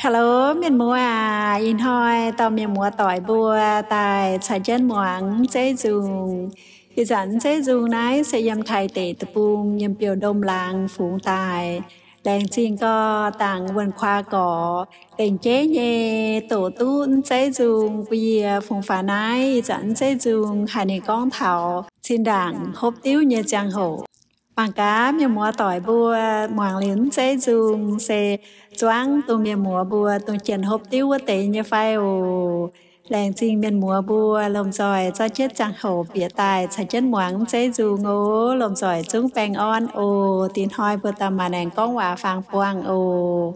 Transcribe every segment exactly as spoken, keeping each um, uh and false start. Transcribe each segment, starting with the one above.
Hello, miền mùa à, in hoi, tao miền mùa tỏi bùa, tại trái chân muang, chế dùng. Thì dẫn chế dùng này sẽ yếm thay tệ tập bùng, yếm biểu đông làng, phúng tài. Đèn chiên co, tặng vườn khoa cỏ, đèn chế nhẹ, tổ tún chế dùng, bìa phùng phá này, dẫn chế dùng, hai nền con thảo, xin đảng, hộp tiếu như giang hồ. Bằng cá miền mùa tỏi bùa hoàng liến sẽ dùng sẽ choáng tụ miền mùa bùa tụ chân hộp tiêu quốc tế như phai ồ làng trình miền mùa bùa lồng giỏi cho chết chẳng hổ bịa tài sẽ chân muáng sẽ dùng ồ lồng giỏi chúng bèn on ồ tin hoi bùa tầm mà nàng con quả phàng quang ồ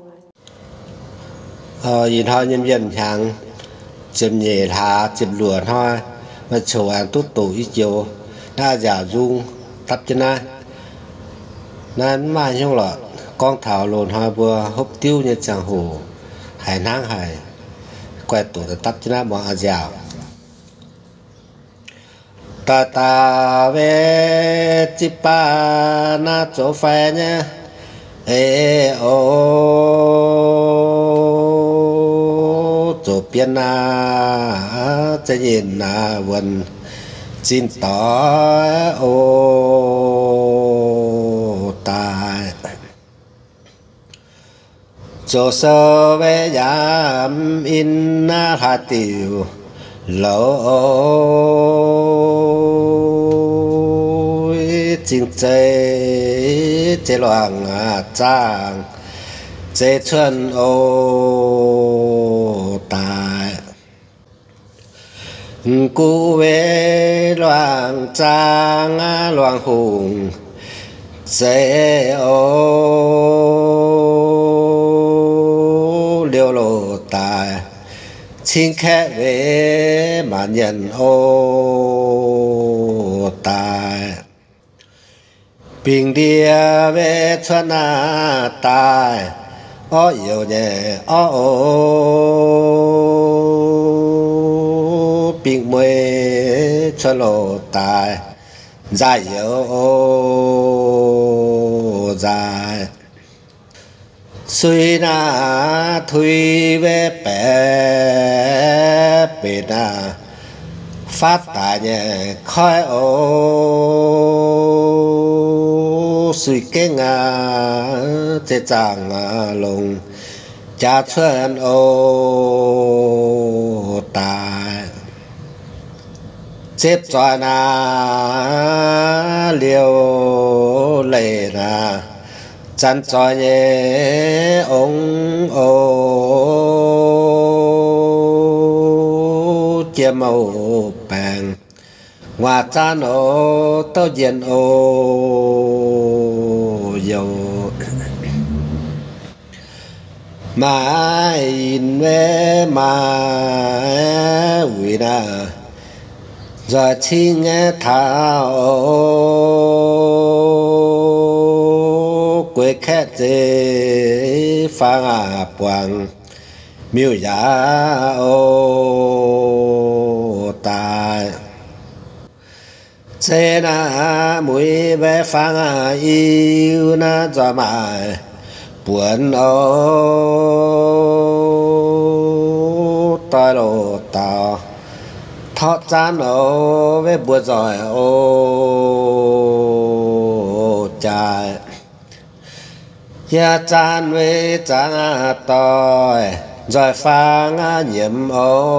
ờ nhìn thôi nhân dân hàng chìm nhẹ thả chìm lùa thôi mà chỗ ăn tốt tổ ít chiều đa giả dung tập chân ai nên mà không là con thảo lồn hoa bùa hấp tiêu như chẳng hồ hải nang hải quay tổ tập chân ai bọn dạo ta ta về chip pa na chỗ phê nhá ê ô chỗ biên na chế nhìn na vần xin tỏ ô tài chỗ sơ về giảm in na hà tiểu lỗ chính chế chế loạn trang chế xuân ô tài cú về loạn trang loạn hùng chế ô liêu lộ tài xin khẽ về mà nhận ô tài bình địa về xuân à tài ô yêu nhẹ ô ô bình mê xuân lộ tài dài yêu ô dài suy na thui về bè bè na phát tài nhẹ khói ô suy kế ngà chế chàng lùng cha xuân ô tài xếp cho na liều lệ na chân cho nhé ông ô chia màu bèn hòa chân ô tao diện ô dầu mà in về mà vì na rồi chi nghe thao quê khét chế phá ngà quang miêu giá ô tài chế na mũi về phá ngà yêu na cho mài buồn ô tai lộ tao thoát chán ô với bùa giỏi ô chạy ya chan với chán tỏi rồi pha ngã nhiễm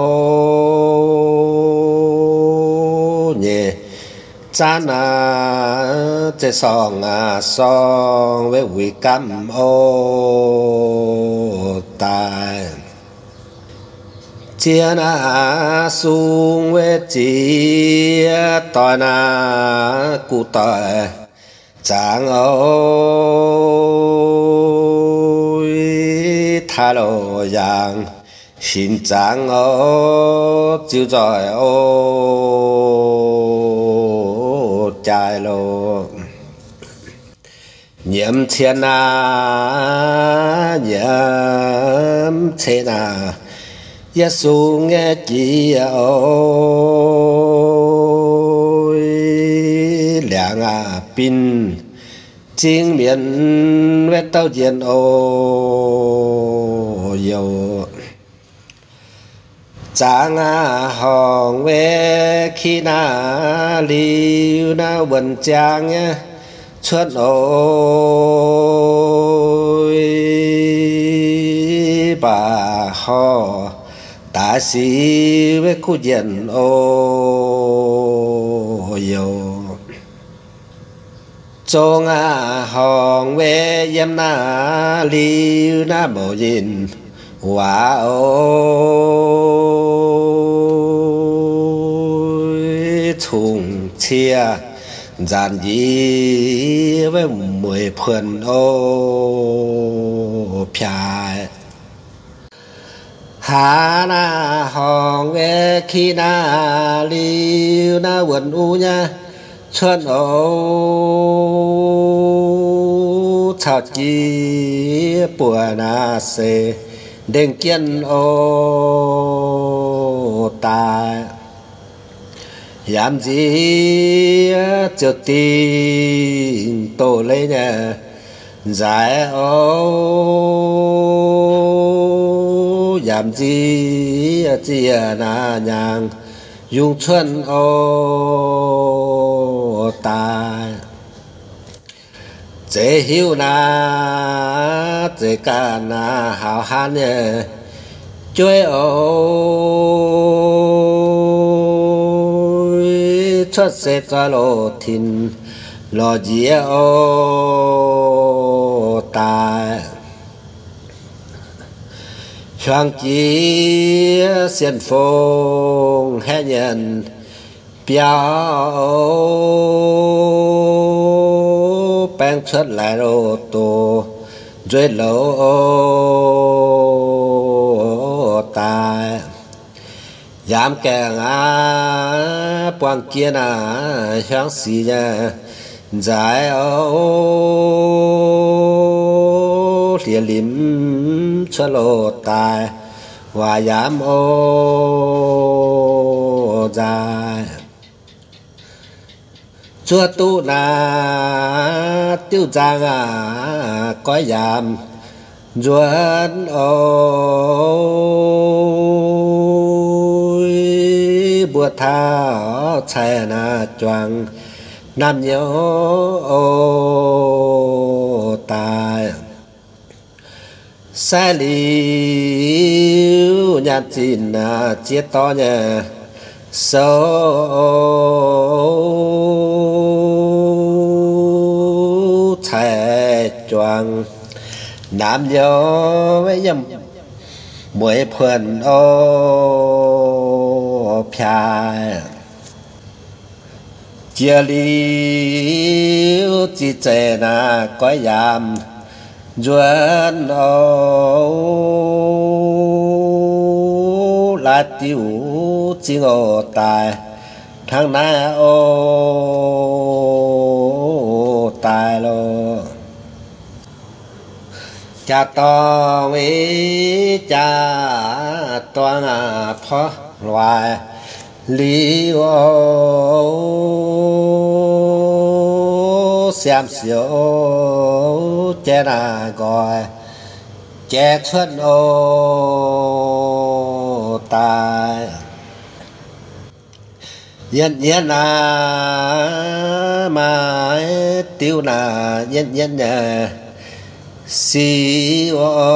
ô nhẹ chán à chế song à song với vị cam ô tài chia na sung với chia tỏi na cụ tỏi chẳng ôi tha lộ giang xin chẳng ô chiếu giỏi ô trái lộ nhiễm thiên na nhiễm thế na Giêsu nghe chỉ ôi làng à pin chính miền vết tàu diện ô yêu Giang hồng về khi na liu na vần trang Chuất ôi bà họ ta sĩ với cô diện ô yêu Trong hồng về yếm na liu na bộ nhìn Hóa ôi thùng chia Giàn dĩ với mùi phần ô phai Hà na hồng về khi na liu na vần u nha Xuân ô chào chí bùa na xê Đừng kiên ô ta Dám gì cho tình tổ lấy nhà Giải ô Dám gì chỉ na nhàng Dùng xuân ô ta Dễ hiểu na Dễ cả na hào hán nhé Chuối ôi Chuất sẽ cho lộ thìn Lò dĩa ô ta Hoàng chí xiên phong hé nhận Biao Bang xuất lại đồ tổ Rồi lâu ta Dám kẻ ngã Quang kia nà Hướng xì nha Giải ô Lìa lìm Xuất lộ ta Và dám ô Giải Chúa tu na tiêu giang à có giảm Duân ôi bùa thao chạy na choàng Nam nhớ ô tài Sai liu nhạc chín à chiết to nhờ Sâu chạy choàng Nam nhớ với dâm Mỗi phần ô phai Chia liu chỉ chạy na có giảm Duân ô là tiêu chính ô tài Thằng na ô tài lô Cha to ý cha toan à phó loài Lý ô xem xíu chè na gọi Chè xuân ô tài Nhân nhân à mà tiêu na nhân nhân nhà Si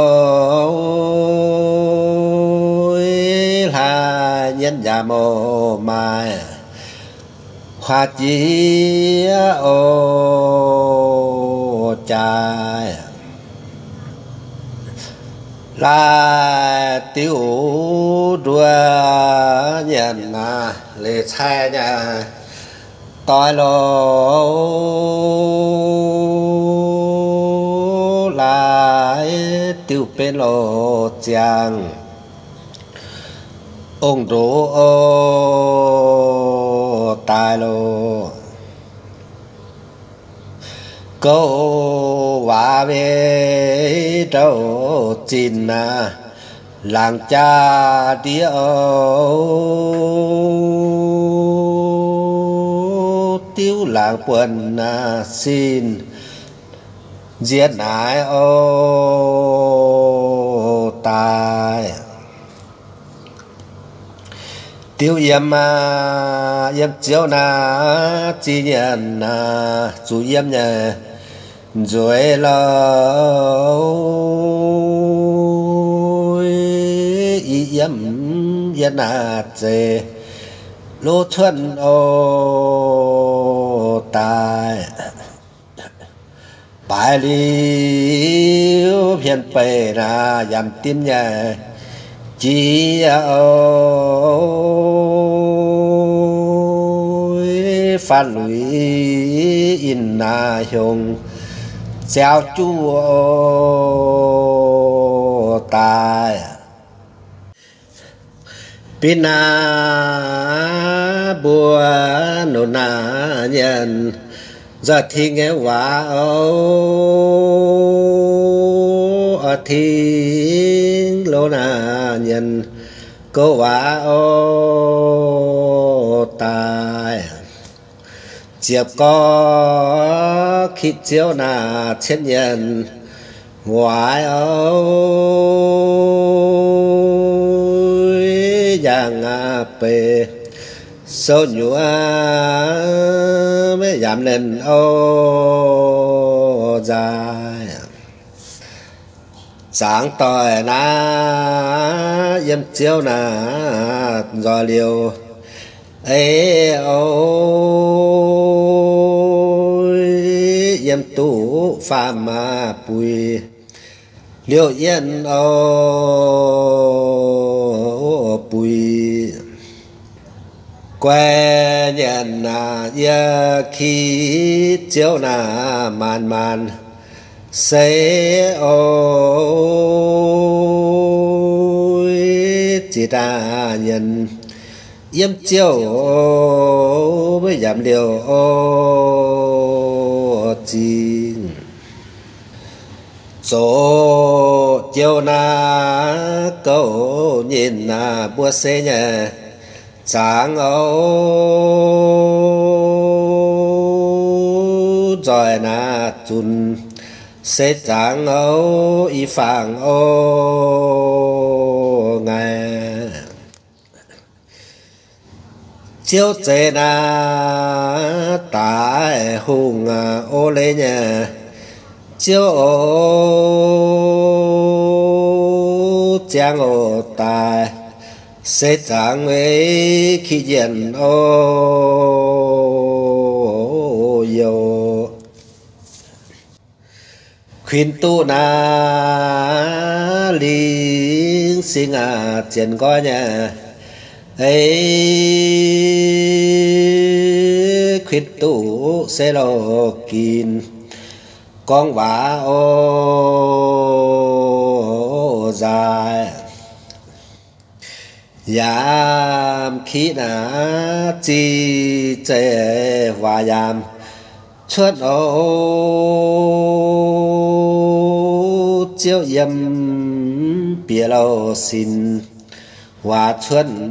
ôi là nhân giả mô mai Hoa chí ô trai Là tiêu đùa nhân à lê chai nhà Tôi lô lại tiêu bên lô chàng Ông rủ ô tài lô Câu hòa về trâu chín à Làng cha đi ô Tiêu làng quần à xin Giết nái ô tài tiêu yếm mà yếm chiếu na chi nhận na chú yếm nhà rồi lâu yếm yếm na chê lô thuần ô tài bài liêu phiền bề na yếm tim nhà chỉ ôi phan lũy in na hồng treo chu tài pin na bùa nô na nhân giờ thì nghe quá ô thì lô na nhân cô quá ô tài chiệp có khi chiếu na thiên nhân ngoài ôi giang à bề số nhúa mới giảm lên ô dài sáng tỏi na yếm chiếu na do liều ấy ôi yếm tủ pha mà bùi liều yên ô bùi que nhận na ya khi chiếu na màn màn sẽ ôi chỉ ta nhân yếm chiếu với giảm liều ô chi số chiếu na câu nhìn na bua xe nhà sáng âu rồi na chun sẽ sáng âu y phàng âu ngày chiếu chế na tại hùng ô lê nhà chiếu ô giang ô tài sẽ chẳng ấy khi diện ô yêu khuyên tu na linh sinh à tiền có nhà ấy khuyên tu sẽ lo kín con vả ô dài yam khí na chi chế hòa yam xuất ô chiếu yếm bia lâu xin hòa xuân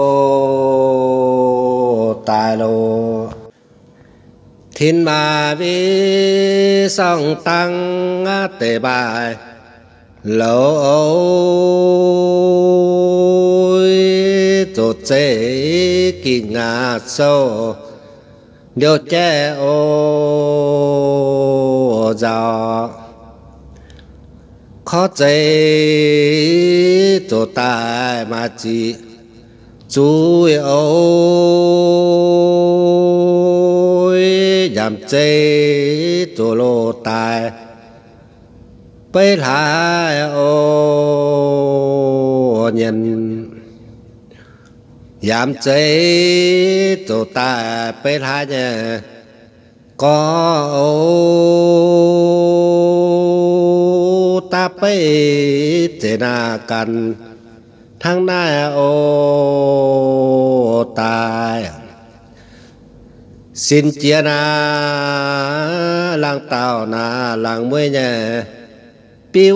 ô tài lô thiên ma vi song tăng tề bài lỗ tổ chế kỳ ngã sâu điều chế ô giàu khó chế tổ tài mà chỉ chú ôi giảm chế tổ lô tài bây lại ô nhân giảm chế tổ ta bây lại nhé có ô ta bây chế na cần thằng na ô tài xin chia na làng tàu na làng mới nhé biếu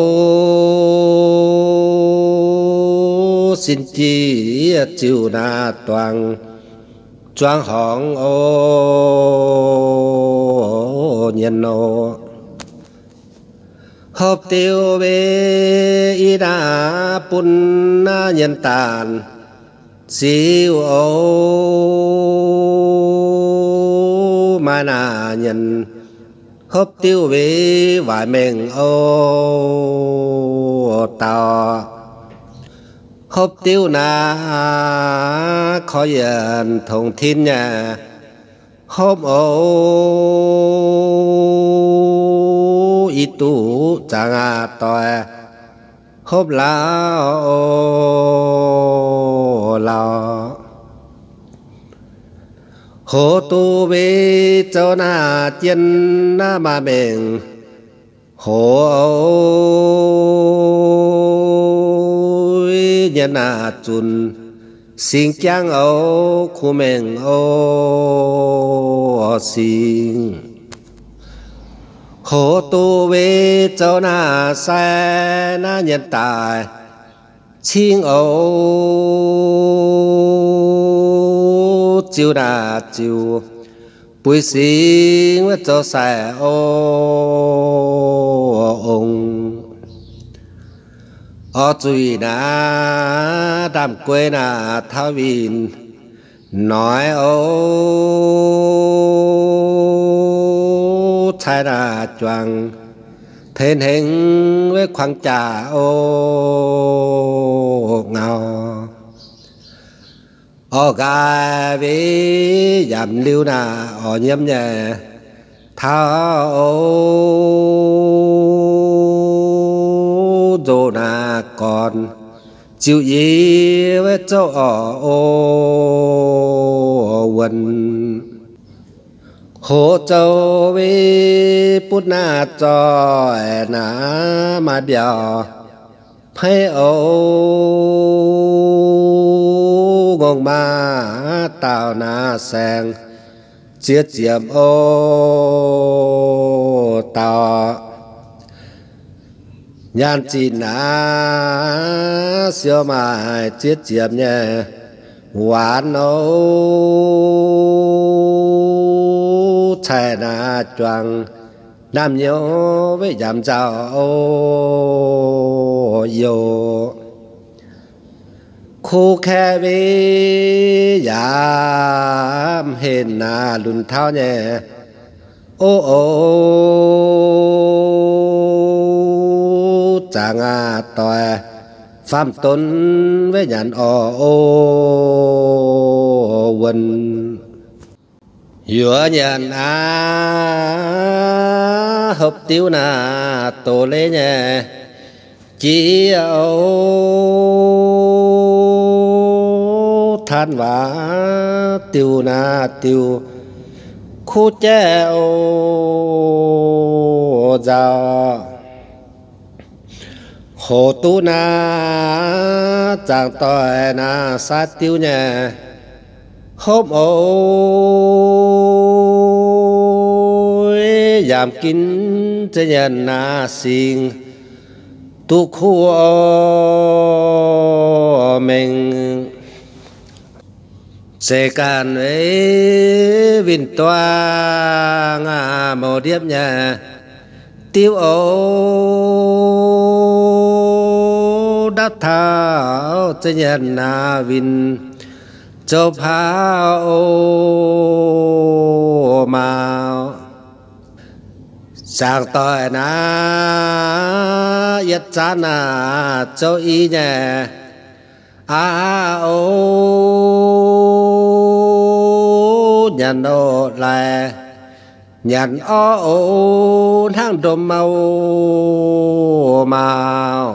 ô xin chi chiều na toàn choang hỏng ô nhân ô hộp tiêu về y đá bún nhân tàn siêu ô mà nà nhân hộp tiêu về vài mình ô tàu hộp tiêu na khó yên thông thiên nhà hộp ô y tú chẳng à tòa hộp lao lao hồ tu bê cho na chân na mà mình hồ nhân na chun sinh chang ô khu mình ô sinh hồ tu bê cho na sai na nhân tài chiên ô chiêu na chiêu bùi sinh với cho sai ô ông ở chuối na đam quê na thao vin nói ô trái na choàng thiên hình với khoáng trà ô ngào ở gai với giảm lưu na ở nhâm nhẹ thao ô na còn chịu gì với chỗ ở ô quần hồ châu với bút na cho na mà biểu hay ô ngon ma tao na sang chiết chiếm ô tao nhan chỉ na siêu mà chiết chiếm nhé hoán ô chạy na choàng nam nhớ với giảm chào ô yêu khu khe với giảm hên na lùn thao nhé ô ô chẳng à tòa phạm tôn với nhàn ô ô quần giữa nhàn á hộp tiêu na tổ lê nhé chỉ ô than vã tiêu na tiêu khu che ô giao hồ tu na chẳng tỏi na sát tiêu nhẹ hôm ôi giảm kín cho nhân na xin tu khu mình sẽ càn với vinh toa ngà màu điệp nhà tiêu ô đắc thảo cho nhân na vinh châu pháo ô màu sang tỏi na yết chán na châu y nhà a ô nhận ô lại nhận ô thang đồm màu màu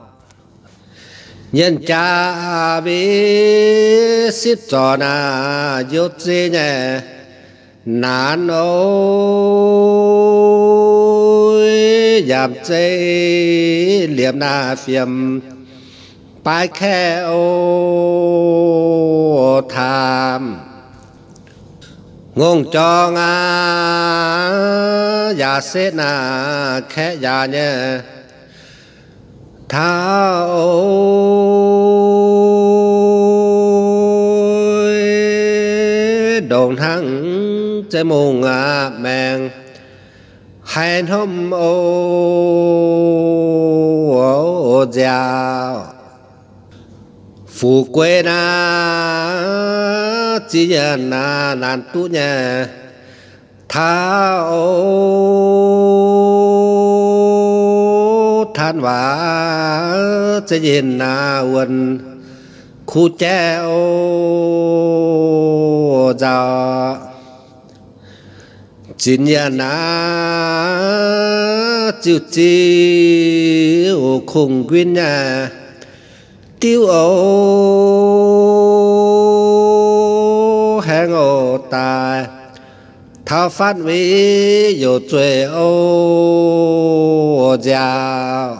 nhân cha biết xít trò na dốt dê nhẹ nán ôi giảm chê liệm na phiềm bài khe ô tham ngôn cho ngà giả xét na khe giả nhé thao ôi đồn thắng chế mù ngà mèng hai hôm ô giàu phù quê na chỉ nhận na nan tu nhà tha ô than vả chỉ nhìn na quần khu che ô giàu chỉ nhận na chịu chịu khung quyên nhà tiêu ô hẹn ô ta thao phát vi dụ chuệ ô giàu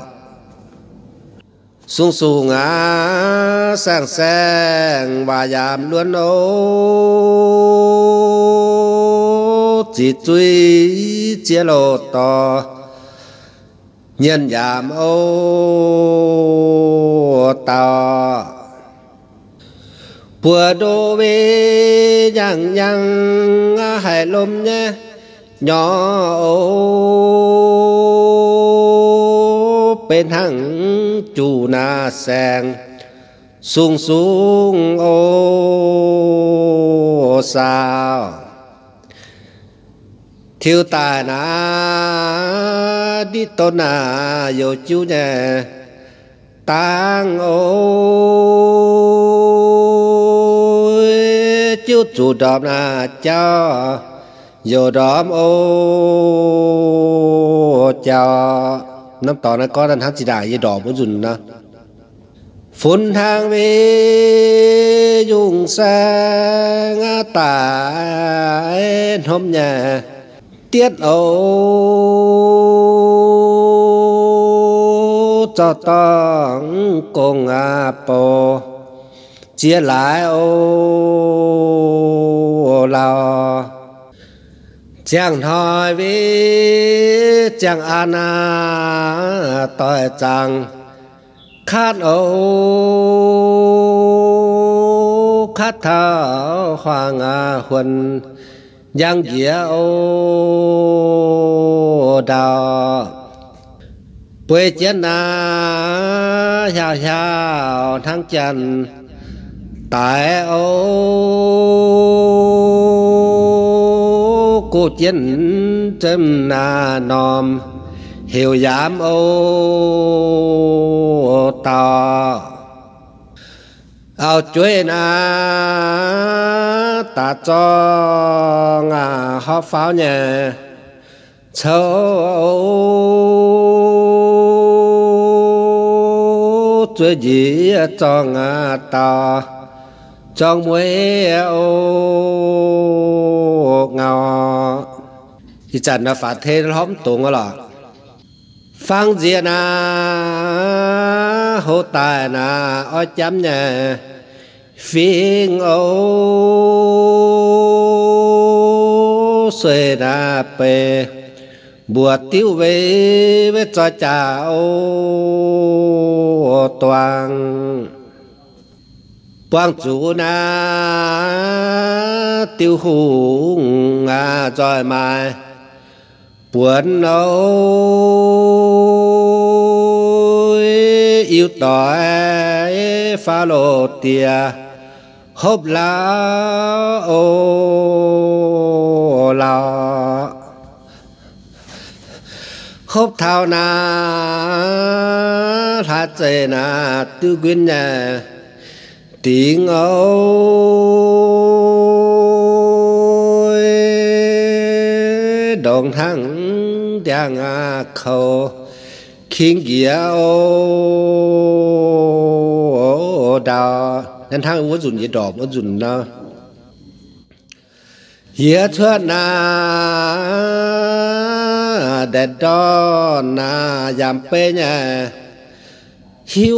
sung sung á sang sang và giảm luôn ô chỉ truy chia lô to nhân giảm ô tao bùa đô về nhằng nhằng hải lôm nhé nhỏ ô bên hằng chủ na sang sung sung ô sao thiếu tài na đi tô na yêu chú nhà tăng ôi chú chủ đom na cho yêu đom ô cho năm tỏ này có đàn hát chỉ đại yêu đỏ bố dùn na phun hàng về dùng sang tại hôm nhà tiết ô cho tông cùng à bồ chia lại ô lao chẳng hỏi với chẳng an à tội chẳng khát ô khát thảo hoàng à huân giang dĩa ô đào quê chén na hào hào tháng chân tại ô cô chén chấm na nòm hiểu giảm ô tò ao chuối na ta cho ngà họ pháo nhà châu chuối gì cho ngà ta trong muối ô ngào thì chẳng là phát thế hóm tung là phang diện na hồ tài na ở chấm nhà phiên ô xuê na bề bùa tiêu về với cho cha ô toàn quang chủ na tiêu hùng à rồi mà buồn ôi yêu tỏi pha lô tia hộp lá ô lao hộp thao na thắt dây na tư quyên nhà tiếng ôi đồng thắng đang à khâu khiến kia ô đào nên thằng uống dùng gì đỏ uống dùng na hiệp thuận na đẹp đó na giảm pe nhà hiếu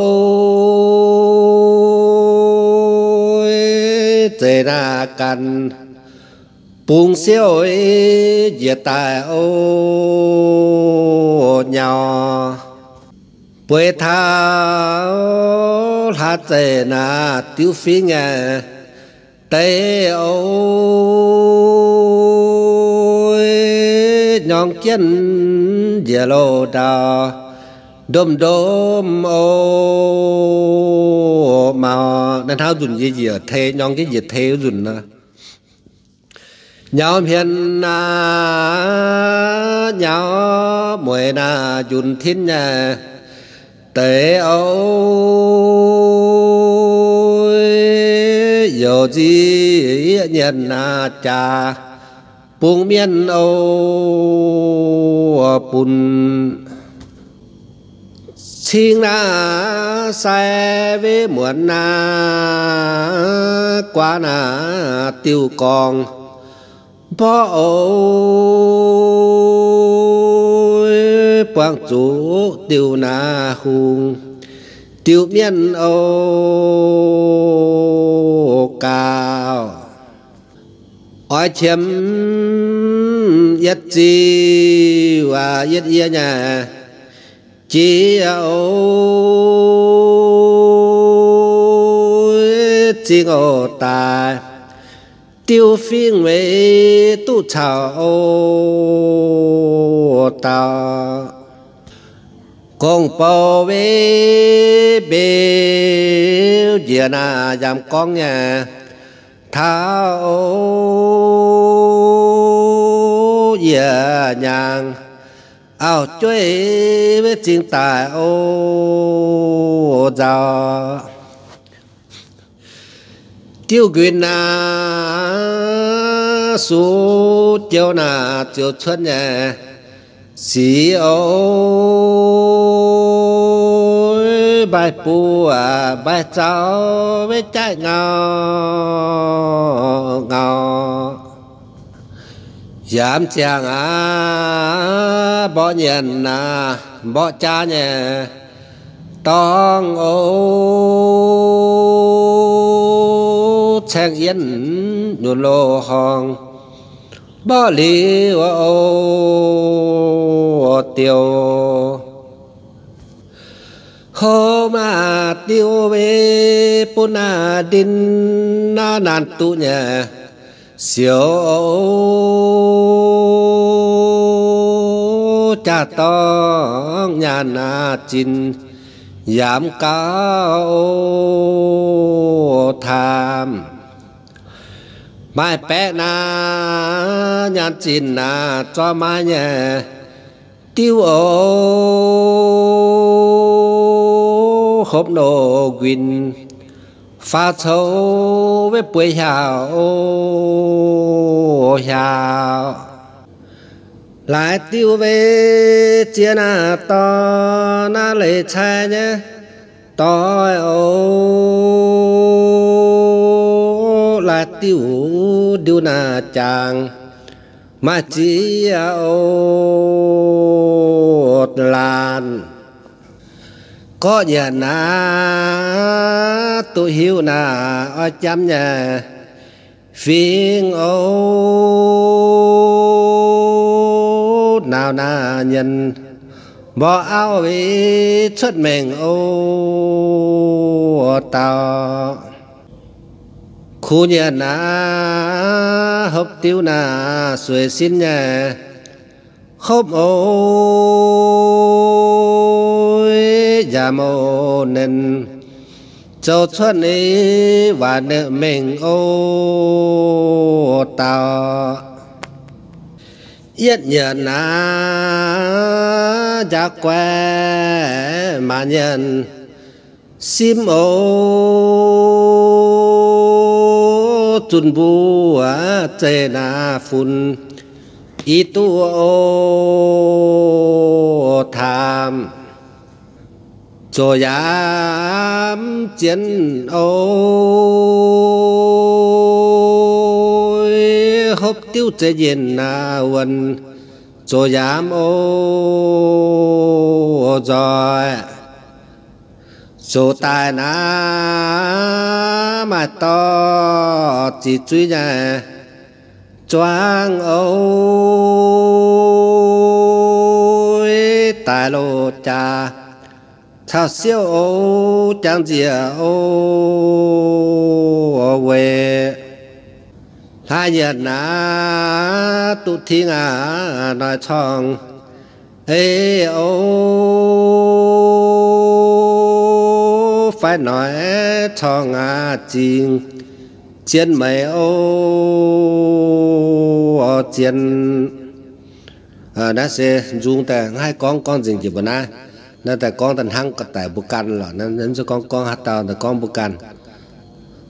ôi tề na cần buông xéo ấy diệt tài ô nhỏ bơi thao hát tề na tiêu phí nhà tê ôi nhong chân giờ lô đào đom đom ô mà nên tháo dùng gì gì thế nhong cái gì thế dùng nè nhau hiền na nhau mùi na dùng thiên nhà tế ôi giờ gì nhận na cha buông miên ô bùn xin na sai với muộn na quá na tiêu con bỏ ôi quang chủ tiêu na hùng tiêu miên ô cao ôi chiếm yết chi và yết ia nhà chi ôi chi ngô ta tiêu phiên về tu chào tao con bao về bê giờ na làm con nhà thao giờ nhàng ao chơi với chính tài ô giàu tiêu quyền na số chiều na chiều xuân nhà xí ôi bài pu à bài cháu với trái ngào ngào dám chàng à bỏ nhận à bỏ cha nhà tông ô chàng yên nhuận lô hòn bỏ lý ô tiêu hô mà tiêu về bún à đinh na nàn tu nhà siêu cha tông nhà na chín giảm cao tham mai bé na nhà chín na cho mai nhà tiêu ô hộp nô quỳnh pha sâu với bưởi hào hào lại tiêu về chia na to na lệ trai nhé to ô lại tiêu điêu na chàng mà chỉ ô làn có nhà na tôi hiểu na ở chăm nhà phiền ô nào na nhân bỏ áo về xuất mình ô tao khu nhà na hộp tiêu na xuôi xin nhà hộp ôi giả mô nên châu xuân ấy và nợ mình ô tao yết nhận na giả que mà nhận sim ô chun bu à chê na phun y tu ô tham cho dám chiến ôi hộp tiêu chế diện na quần cho dám ô rồi số tài na mà to chỉ truy nhà choang ôi tài lô cha thao siêu ô chẳng gì ô về hai nhận na tụ thiên à nói chong ê ô phải nói chong à chinh chiến mày ô chiến à đã sẽ dùngแต่ให้กองกองจริงๆบ่นะนั่นแต่กองตันหังก็แต่บุกันหรอกนั่นนั่นจะกองกองหัดตาแต่กองบุกัน